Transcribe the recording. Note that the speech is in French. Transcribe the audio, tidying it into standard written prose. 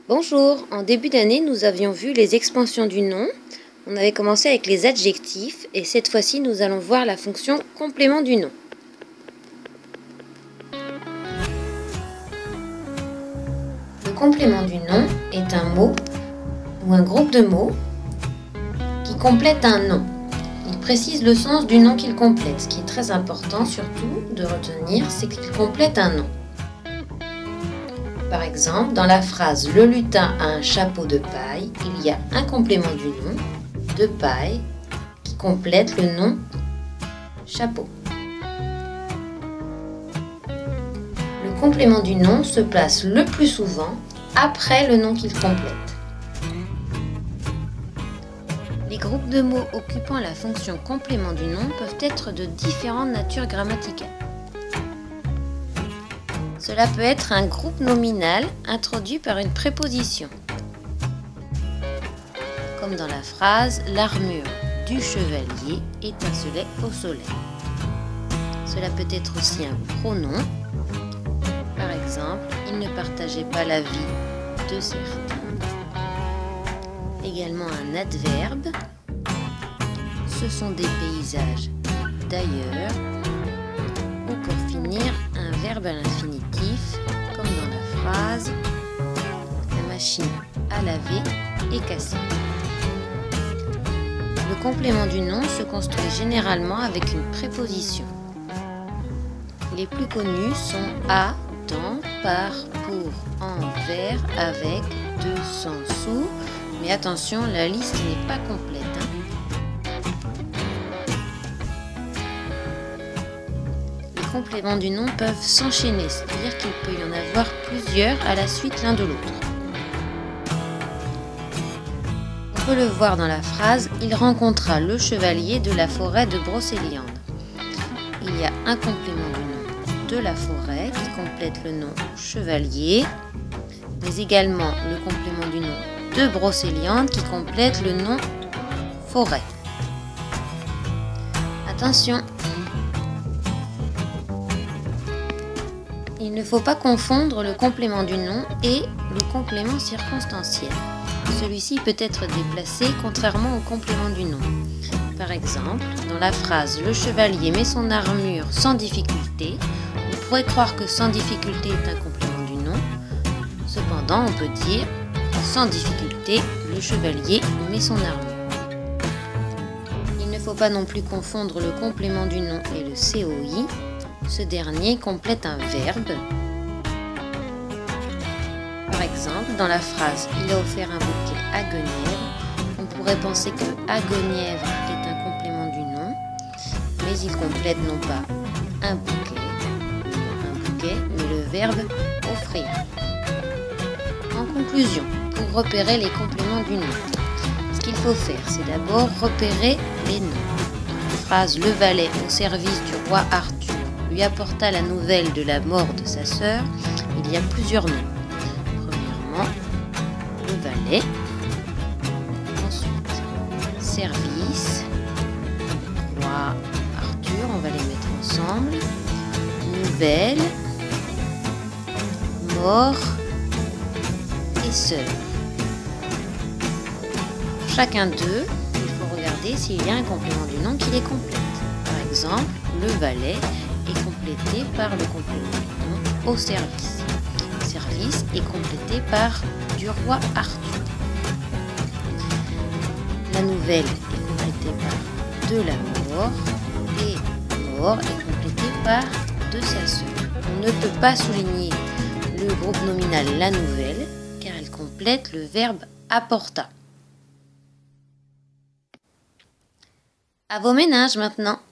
Bonjour, en début d'année, nous avions vu les expansions du nom. On avait commencé avec les adjectifs et cette fois-ci, nous allons voir la fonction complément du nom. Le complément du nom est un mot ou un groupe de mots qui complète un nom. Il précise le sens du nom qu'il complète. Ce qui est très important surtout de retenir, c'est qu'il complète un nom. Par exemple, dans la phrase « Le lutin a un chapeau de paille », il y a un complément du nom, de paille, qui complète le nom chapeau. Le complément du nom se place le plus souvent après le nom qu'il complète. Les groupes de mots occupant la fonction complément du nom peuvent être de différentes natures grammaticales. Cela peut être un groupe nominal introduit par une préposition, comme dans la phrase « L'armure du chevalier étincelait au soleil ». Cela peut être aussi un pronom, par exemple « Il ne partageait pas la vie de certains ». Également un adverbe, « Ce sont des paysages d'ailleurs ». Ou pour finir, un verbe à l'infinitif, comme dans la phrase « La machine à laver est cassée ». Le complément du nom se construit généralement avec une préposition. Les plus connus sont à, dans, par, pour, en, vers, avec, de, sans, sous. Mais attention, la liste n'est pas complète. Les compléments du nom peuvent s'enchaîner, c'est-à-dire qu'il peut y en avoir plusieurs à la suite l'un de l'autre. On peut le voir dans la phrase « Il rencontra le chevalier de la forêt de Brocéliande ». Il y a un complément du nom de la forêt qui complète le nom chevalier, mais également le complément du nom de Brocéliande qui complète le nom forêt. Attention! Il ne faut pas confondre le complément du nom et le complément circonstanciel. Celui-ci peut être déplacé contrairement au complément du nom. Par exemple, dans la phrase « Le chevalier met son armure sans difficulté », on pourrait croire que « sans difficulté » est un complément du nom. Cependant, on peut dire « Sans difficulté, le chevalier met son armure ». Il ne faut pas non plus confondre le complément du nom et le COI. Ce dernier complète un verbe. Par exemple, dans la phrase « Il a offert un bouquet à Guenièvre », on pourrait penser que « à Guenièvre » est un complément du nom, mais il complète non pas un bouquet, mais le verbe « offrir ». En conclusion, pour repérer les compléments du nom, ce qu'il faut faire, c'est d'abord repérer les noms. Dans la phrase « Le valet au service du roi Arthur lui apporta la nouvelle de la mort de sa sœur », il y a plusieurs noms. Premièrement, le valet, ensuite service, roi, Arthur, on va les mettre ensemble, nouvelle, mort et sœur. Pour chacun d'eux, il faut regarder s'il y a un complément du nom qui les complète. Par exemple, le valet est complété par le complément du nom au service. Le service est complété par du roi Arthur. La nouvelle est complétée par de la mort et mort est complétée par de sa sœur. On ne peut pas souligner le groupe nominal la nouvelle car elle complète le verbe apporta. À vos ménages maintenant.